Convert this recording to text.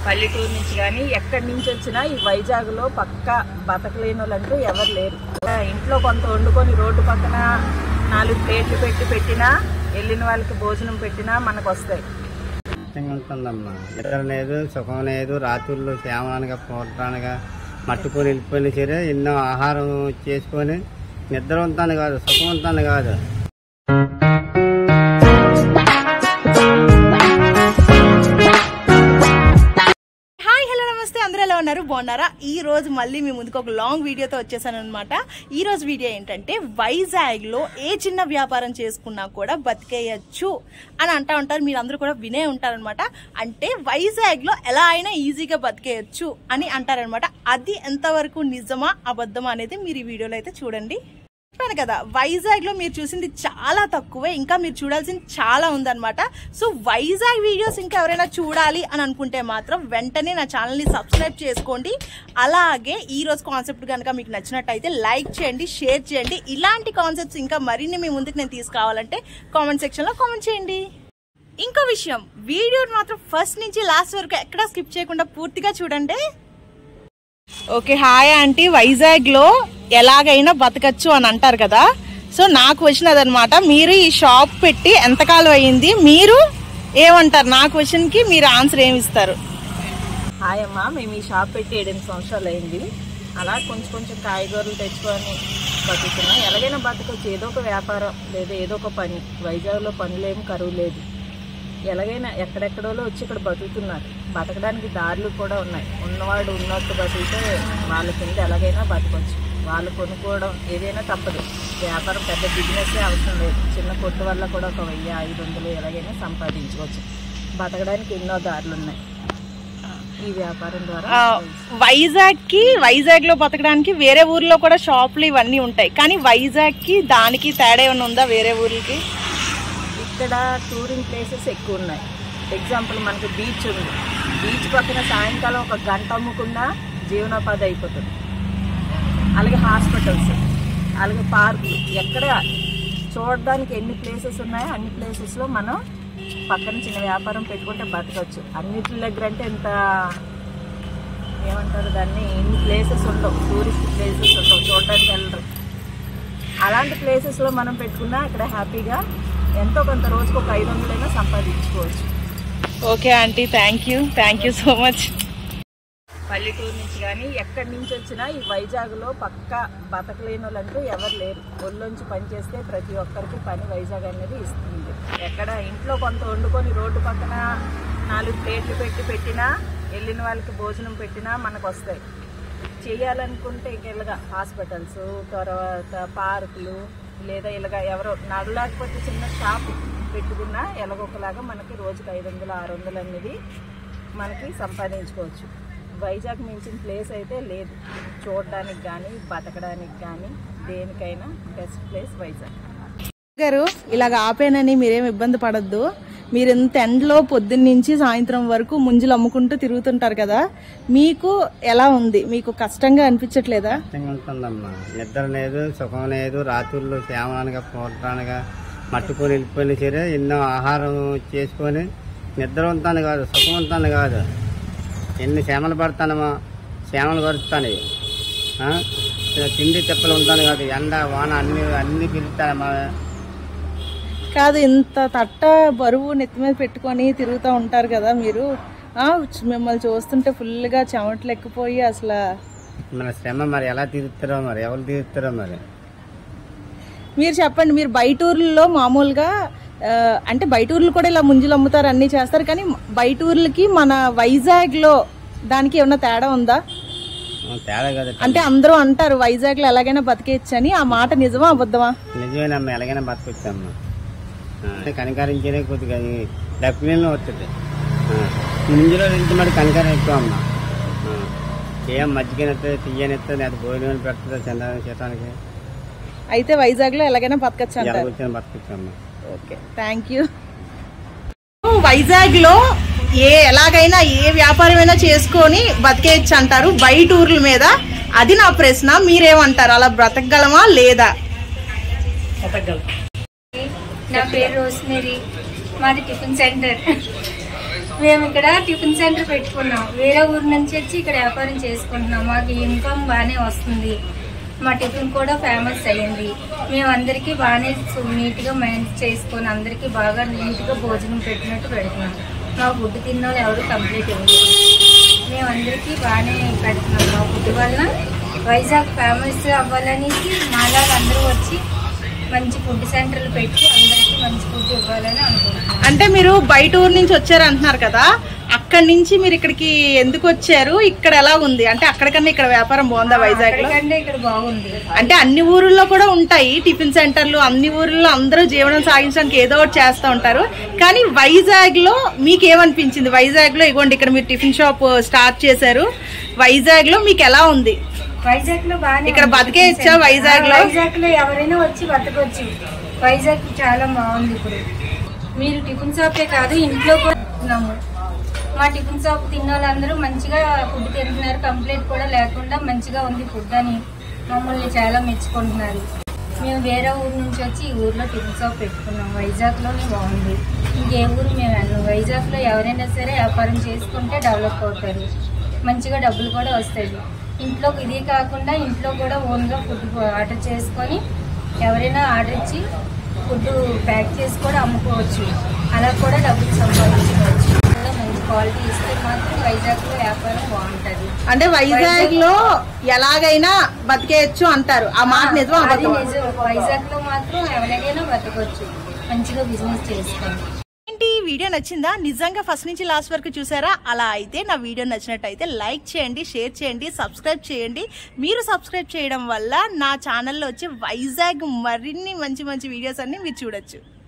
పల్లెటూరు నుంచి కానీ ఎక్కడి నుంచి వచ్చినా ఈ వైజాగ్లో పక్కా బతకలేని వాళ్ళంటూ ఎవరు లేరు. ఇంట్లో కొంత వండుకొని రోడ్డు పక్కన 4 ప్లేట్లు పెట్టినా వెళ్ళిన వాళ్ళకి భోజనం పెట్టినా మనకు వస్తాయి. ఉంటుందమ్మా, నిద్ర లేదు, సుఖం లేదు. రాత్రుల్లో సేవనగా పోవటానిగా మట్టుకొని వెళ్ళిపోయినా సరే ఎన్నో ఆహారం చేసుకొని నిద్ర ఉంటాను కాదు, సుఖం ఉంటాను కాదు. అందరూ ఎలా ఉన్నారు, బాగున్నారా? ఈ రోజు మళ్ళీ మీ ముందుకు ఒక లాంగ్ వీడియోతో వచ్చేసాను అనమాట. ఈ రోజు వీడియో ఏంటంటే వైజాగ్ లో ఏ చిన్న వ్యాపారం చేసుకున్నా కూడా బతికేయచ్చు అని అంటా ఉంటారు. మీరు అందరూ కూడా వినే ఉంటారనమాట. అంటే వైజాగ్ లో ఎలా అయినా ఈజీగా బతికేయచ్చు అని అంటారనమాట. అది ఎంతవరకు నిజమా అబద్ధమా అనేది మీరు ఈ వీడియోలో అయితే చూడండి. చెప్పాను కదా, వైజాగ్ లో మీరు చూసింది చాలా తక్కువే, ఇంకా మీరు చూడాల్సింది చాలా ఉందన్నమాట. సో వైజాగ్ వీడియోస్ ఇంకా ఎవరైనా చూడాలి అని అనుకుంటే మాత్రం వెంటనే నా ఛానల్ ని సబ్స్క్రైబ్ చేసుకోండి. అలాగే ఈ రోజు కాన్సెప్ట్ కనుక మీకు నచ్చినట్టయితే లైక్ చేయండి, షేర్ చేయండి. ఇలాంటి కాన్సెప్ట్స్ ఇంకా మరిన్ని మీ ముందుకు నేను తీసుకురావాలంటే కామెంట్ సెక్షన్ లో కామెంట్ చేయండి. ఇంకో విషయం, వీడియో మాత్రం ఫస్ట్ నుంచి లాస్ట్ వరకు ఎక్కడా స్కిప్ చేయకుండా పూర్తిగా చూడండి. Okay, hi aunty. వైజాగ్ లో ఎలాగైనా బతకచ్చు అని అంటారు కదా, సో నాకు వచ్చినదనమాట. మీరు ఈ షాప్ పెట్టి ఎంతకాలం అయ్యింది, మీరు ఏమంటారు? నా క్వశ్చన్ కి మీరు ఆన్సర్ ఏమి ఇస్తారు? హాయ్ అమ్మా, మేము ఈ షాప్ పెట్టి 7 సంవత్సరాలు అయింది. అలా కొంచెం కాయగూరలు తెచ్చుకొని బతుకుతున్నాం. ఎలాగైనా బతకొచ్చు, ఏదో ఒక వ్యాపారం లేదా ఏదో ఒక పని. వైజాగ్లో పనులేమి కరువు లేదు. ఎలాగైనా ఎక్కడెక్కడోలో వచ్చి ఇక్కడ బతుకుతున్నారు. బతకడానికి దారులు కూడా ఉన్నాయి. ఉన్నవాడు ఉన్నట్టు బతికితే వాళ్ళ కింద ఎలాగైనా బతకొచ్చు. వాళ్ళు కొనుక్కోవడం ఏదైనా తప్పదు. వ్యాపారం పెద్ద బిజినెస్ అవసరం లేదు. చిన్న కొట్టు వల్ల కూడా ఒక 1000-500 ఎలాగైనా సంపాదించుకోవచ్చు. బతకడానికి ఎన్నో దారులు ఉన్నాయి ఈ వ్యాపారం ద్వారా. వైజాగ్ లో బతకడానికి వేరే ఊర్లో కూడా షాపులు ఇవన్నీ ఉంటాయి, కానీ వైజాగ్ కి దానికి తేడా ఏమైనా ఉందా వేరే ఊర్లకి? ఇక్కడ టూరింగ్ ప్లేసెస్ ఎక్కువ ఉన్నాయి. ఎగ్జాంపుల్ మనకి బీచ్ ఉంది. బీచ్ పక్కన సాయంకాలం 1 గంట అమ్ముకున్నా జీవనోపాధి అయిపోతుంది. అలాగే హాస్పిటల్స్, అలాగే పార్కులు, ఎక్కడ చూడడానికి ఎన్ని ప్లేసెస్ ఉన్నాయో అన్ని ప్లేసెస్లో మనం పక్కన చిన్న వ్యాపారం పెట్టుకుంటే బతకచ్చు. అన్నిటి దగ్గర అంటే ఇంత ఏమంటారు దాన్ని, ఎన్ని ప్లేసెస్ ఉండవు, టూరిస్ట్ ప్లేసెస్ ఉండవు, చూడడానికి వెళ్ళరు. అలాంటి ప్లేసెస్లో మనం పెట్టుకున్నా ఇక్కడ హ్యాపీగా ఎంతో కొంత రోజుకు ఒక 500 సంపాదించుకోవచ్చు. Okay aunty, thank you so much. పల్లెటూరు నుంచి కానీ ఎక్కడి నుంచి వచ్చినా ఈ వైజాగ్లో పక్కా బతకలేని వాళ్ళంటూ ఎవరు లేరు. ఒళ్ళొంచి పని చేస్తే ప్రతి ఒక్కరికి పని వైజాగ్ అనేది ఇస్తుంది. ఎక్కడ ఇంట్లో కొంత వండుకొని రోడ్డు పక్కన 4 ప్లేట్లు పెట్టినా వెళ్ళిన వాళ్ళకి భోజనం పెట్టినా మనకు వస్తాయి. చేయాలనుకుంటే ఇలాగా హాస్పిటల్స్, తర్వాత పార్కులు, లేదా ఇలాగ ఎవరో నడలేకపోతే చిన్న షాప్ పెట్టుకున్నా ఎలాగొకలాగా మనకి రోజుకి 500-600 అనేది మనకి సంపాదించుకోవచ్చు. వైజాగ్ మించిన ప్లేస్ అయితే లేదు. చూడడానికి కానీ బతకడానికి కానీ దేనికైనా బెస్ట్ ప్లేస్ వైజాగ్. గారు ఇలాగ ఆపేనని మీరేం ఇబ్బంది పడద్దు. మీరు ఇంత ఎండలో పొద్దున్న నుంచి సాయంత్రం వరకు ముంజులు అమ్ముకుంటూ తిరుగుతుంటారు కదా, మీకు ఎలా ఉంది? మీకు కష్టంగా అనిపించట్లేదా? ఉంటుందమ్మా, నిద్ర లేదు, సుఖం లేదు. రాత్రుల్లో సేవనగా పోవటానిగా మట్టుకొని వెళ్ళిపోయినా సరే ఎన్నో ఆహారం చేసుకొని నిద్ర ఉంటాను కాదు, సుఖం ఉంటాను కాదు. ఎన్ని శ్యామలు పడతానమ్మా, శ్యామలు పడుతాను. తిండి తిప్పలు ఉంటాను కాదు, ఎండ వాన అన్ని పిలుస్తానమ్మా. కాదు, ఇంత తట్ట బరువు నెత్తి మీద పెట్టుకొని తిరుగుతూ ఉంటారు కదా మీరు. మిమ్మల్ని చూస్తుంటే ఫుల్గా చెమటలు ఎక్కిపోయి అసలు మన శ్రమ మరి ఎలా తీరుస్తారో, మరి ఎవరు తీరుస్తారో మరి మీరు చెప్పండి. మీరు బయట ఊర్లలో మామూలుగా అంటే బయట ఊర్లు కూడా ఇలా ముంజులు అమ్ముతారు, అన్ని చేస్తారు, కానీ బయట ఊర్లకి మన వైజాగ్ లో దానికి ఏమన్నా తేడా ఉందా? తేడా కదా. అంటే అందరూ అంటారు వైజాగ్ లో ఎలాగైనా బతికేయచ్చు అని, ఆ మాట నిజమా అబద్ధమా? నిజమేనమ్మా, ఎలాగైనా బతకొచ్చమ్మా. కనికరించేదే కొద్దిగా డబ్బులు వస్తుంది. ముంజులో నుంచి మరి కనికరం ఎక్కువ అమ్మా. ఏం మజ్జిగనెత్తుంది, తీయనెత్తుంది, అది భోజనం పెడుతుంది చంద్రానికి చేయడానికి. అయితే వైజాగ్ లో ఎలాగైనా బతకచ్చు అంటారు. బతకొచ్చమ్మా. Okay, thank you. వైజాగ్ లో ఎలాగైనా ఏ వ్యాపారమైనా చేసుకొని బతికేయచ్చు అంటారు బయట ఊర్ల మీద. అది నా ప్రశ్న, మీరేమంటారు? అలా బ్రతకగలమా లేదా? నా పేరు రోస్మెరీ, మాది టిఫిన్ సెంటర్. మేము ఇక్కడ టిఫిన్ సెంటర్ పెట్టుకున్నాం. వేరే ఊరు నుంచి వచ్చి ఇక్కడ వ్యాపారం చేసుకుంటున్నాం. మాకు ఇన్కమ్ బాగానే వస్తుంది. మా టిఫిన్ కూడా ఫేమస్ అయ్యింది. మేము అందరికీ బాగానే నీట్గా మేనేజ్ చేసుకొని అందరికీ బాగా నీట్గా భోజనం పెట్టినట్టు పెడుతున్నాం. మా ఫుడ్ తిన్న వాళ్ళు ఎవరు కంప్లీట్ ఇవ్వలేదు. మేము అందరికీ బాగానే పెడుతున్నాం. మా ఫుడ్ వల్ల వైజాగ్ ఫేమస్ అవ్వాలనేసి మాలా అందరూ వచ్చి మంచి ఫుడ్ సెంటర్లు పెట్టి అందరికీ మంచి ఫుడ్ ఇవ్వాలని అనుకుంటున్నాం. అంటే మీరు బయట ఊరు నుంచి వచ్చారు అంటున్నారు కదా, అక్కడి నుంచి మీరు ఇక్కడికి ఎందుకు వచ్చారు? ఇక్కడ ఎలా ఉంది? అంటే అక్కడికన్నా ఇక్కడ వ్యాపారం బాగుందా వైజాగ్ లో? ఇక్కడ బాగుంది. అంటే అన్ని ఊర్లలో కూడా ఉంటాయి టిఫిన్ సెంటర్లు, అన్ని ఊర్లలో అందరూ జీవనం సాగించడానికి ఏదో ఒకటి చేస్తూ ఉంటారు. కానీ వైజాగ్ లో మీకు ఏమనిపించింది? వైజాగ్ లో ఇగోండి ఇక్కడ మీరు టిఫిన్ షాప్ స్టార్ట్ చేశారు. వైజాగ్ లో మీకు ఎలా ఉంది? వైజాగ్ లో బాగా ఇక్కడ బతికే ఇచ్చా? వైజాగ్ లో ఎవరైనా వచ్చి బతకొచ్చు. వైజాగ్ చాలా బాగుంది. ఇప్పుడు మీరు టిఫిన్ షాపే కాదు ఇంట్లో కూడా తిన్నాము. మా టిఫిన్ షాప్ తిన్న వాళ్ళందరూ మంచిగా ఫుడ్ తింటున్నారు. కంప్లైంట్ కూడా లేకుండా మంచిగా ఉంది ఫుడ్ అని మమ్మల్ని చాలా మెచ్చుకుంటున్నారు. మేము వేరే ఊరు నుంచి వచ్చి ఈ ఊర్లో టిఫిన్ షాప్ పెట్టుకున్నాం. వైజాగ్లోనే బాగుంది. ఇంకే ఊరు మేము వెళ్ళాం. వైజాగ్లో ఎవరైనా సరే వ్యాపారం చేసుకుంటే డెవలప్ అవుతారు. మంచిగా డబ్బులు కూడా వస్తాయి. ఇంట్లో ఇది కాకుండా ఇంట్లో కూడా ఓన్గా ఫుడ్ ఆర్డర్ చేసుకొని ఎవరైనా ఆర్డర్ ఇచ్చి ఫుడ్ ప్యాక్ చేసి కూడా అమ్ముకోవచ్చు. అలా కూడా డబ్బులు సంపాదించుకోవచ్చు. మంచి క్వాలిటీ ఇస్తే మాత్రం వైజాగ్ లో వ్యాపారం బాగుంటది. అంటే వైజాగ్ లో ఎలాగైనా బతికేయచ్చు అంటారు. ఆ మాట నిజం? అది నిజం. వైజాగ్ లో మాత్రం ఎవరికైనా బతకొచ్చు. మంచిగా బిజినెస్ చేసుకోండి. ఏంటి వీడియో నచ్చిందా? నిజంగా ఫస్ట్ నుంచి లాస్ట్ వరకు చూసారా? అలా అయితే నా వీడియో నచ్చినట్టయితే లైక్ చేయండి, షేర్ చేయండి, సబ్స్క్రైబ్ చేయండి. మీరు సబ్స్క్రైబ్ చేయడం వల్ల నా ఛానల్లో వచ్చే వైజాగ్ మరిన్ని మంచి మంచి వీడియోస్ అన్ని మీరు చూడొచ్చు.